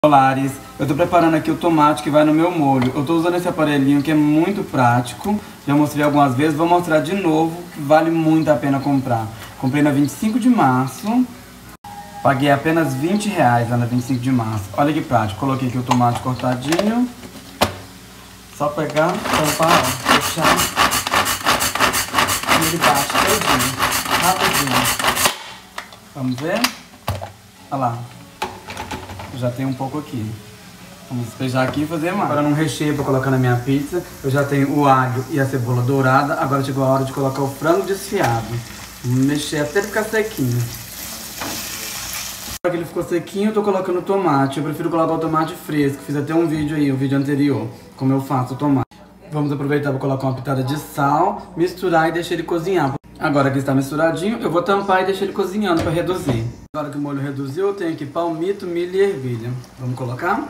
Lares, eu tô preparando aqui o tomate que vai no meu molho. Eu tô usando esse aparelhinho que é muito prático. Já mostrei algumas vezes, vou mostrar de novo, que vale muito a pena comprar. Comprei na 25 de março. Paguei apenas R$20 lá na 25 de março. Olha que prático, coloquei aqui o tomate cortadinho. Só pegar, tampar, fechar. E ele bate todinho, rapidinho. Vamos ver? Olha lá. Já tem um pouco aqui. Vamos despejar aqui e fazer mais. Agora num recheio para colocar na minha pizza. Eu já tenho o alho e a cebola dourada. Agora chegou a hora de colocar o frango desfiado. Vamos mexer até ele ficar sequinho. Agora que ele ficou sequinho, eu tô colocando o tomate. Eu prefiro colocar o tomate fresco. Fiz até um vídeo aí, o vídeo anterior, como eu faço o tomate. Vamos aproveitar para colocar uma pitada de sal, misturar e deixar ele cozinhar. Agora que está misturadinho, eu vou tampar e deixar ele cozinhando para reduzir. Agora que o molho reduziu, eu tenho aqui palmito, milho e ervilha. Vamos colocar?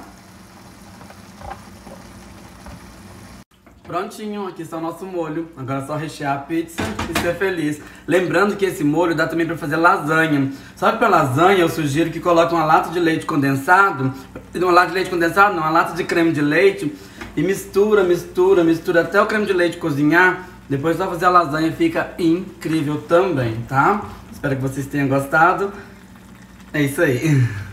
Prontinho, aqui está o nosso molho. Agora é só rechear a pizza e ser feliz. Lembrando que esse molho dá também para fazer lasanha. Só que para lasanha eu sugiro que coloque uma lata de leite condensado. Uma lata de leite condensado não, uma lata de creme de leite. E mistura até o creme de leite cozinhar. Depois só fazer a lasanha, fica incrível também, tá? Espero que vocês tenham gostado. É isso aí.